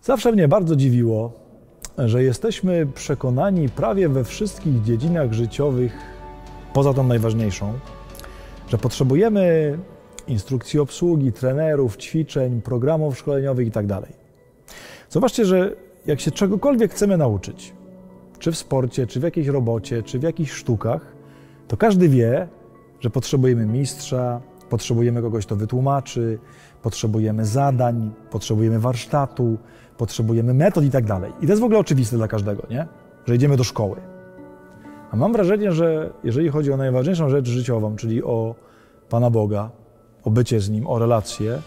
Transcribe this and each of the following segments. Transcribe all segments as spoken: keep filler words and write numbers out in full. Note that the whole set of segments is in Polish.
Zawsze mnie bardzo dziwiło, że jesteśmy przekonani prawie we wszystkich dziedzinach życiowych, poza tą najważniejszą, że potrzebujemy instrukcji obsługi, trenerów, ćwiczeń, programów szkoleniowych itd. Zobaczcie, że jak się czegokolwiek chcemy nauczyć, czy w sporcie, czy w jakiejś robocie, czy w jakichś sztukach, to każdy wie, że potrzebujemy mistrza, potrzebujemy kogoś, kto wytłumaczy, potrzebujemy zadań, potrzebujemy warsztatu, potrzebujemy metod i tak dalej. I to jest w ogóle oczywiste dla każdego, nie? Że idziemy do szkoły. A mam wrażenie, że jeżeli chodzi o najważniejszą rzecz życiową, czyli o Pana Boga, o bycie z Nim, o relacje,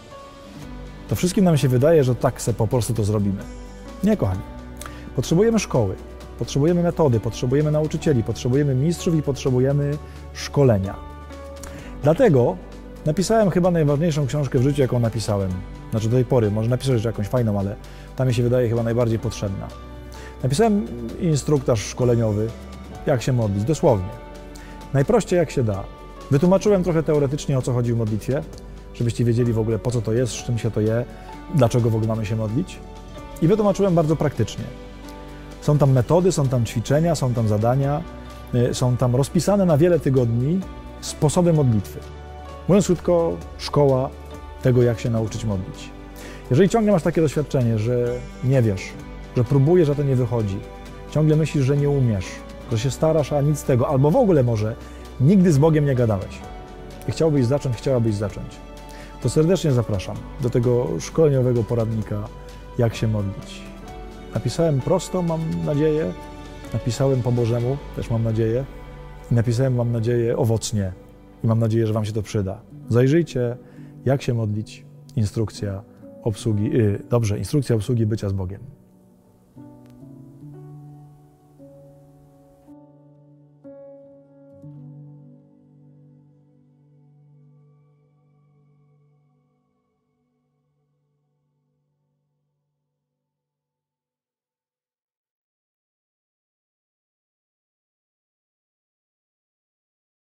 to wszystkim nam się wydaje, że tak se po prostu to zrobimy. Nie, kochani. Potrzebujemy szkoły, potrzebujemy metody, potrzebujemy nauczycieli, potrzebujemy mistrzów i potrzebujemy szkolenia. Dlatego napisałem chyba najważniejszą książkę w życiu, jaką napisałem. Znaczy do tej pory, może napisać jeszcze jakąś fajną, ale ta mi się wydaje chyba najbardziej potrzebna. Napisałem instruktaż szkoleniowy, jak się modlić, dosłownie. Najprościej jak się da. Wytłumaczyłem trochę teoretycznie, o co chodzi w modlitwie, żebyście wiedzieli w ogóle, po co to jest, z czym się to je, dlaczego w ogóle mamy się modlić. I wytłumaczyłem bardzo praktycznie. Są tam metody, są tam ćwiczenia, są tam zadania, są tam rozpisane na wiele tygodni sposoby modlitwy. Mówiąc krótko, szkoła tego, jak się nauczyć modlić. Jeżeli ciągle masz takie doświadczenie, że nie wiesz, że próbujesz, a to nie wychodzi, ciągle myślisz, że nie umiesz, że się starasz, a nic z tego, albo w ogóle może nigdy z Bogiem nie gadałeś i chciałbyś zacząć, chciałabyś zacząć, to serdecznie zapraszam do tego szkoleniowego poradnika, jak się modlić. Napisałem prosto, mam nadzieję, napisałem po Bożemu, też mam nadzieję, i napisałem, mam nadzieję, owocnie i mam nadzieję, że Wam się to przyda. Zajrzyjcie, jak się modlić, instrukcja obsługi, yy, dobrze, instrukcja obsługi bycia z Bogiem.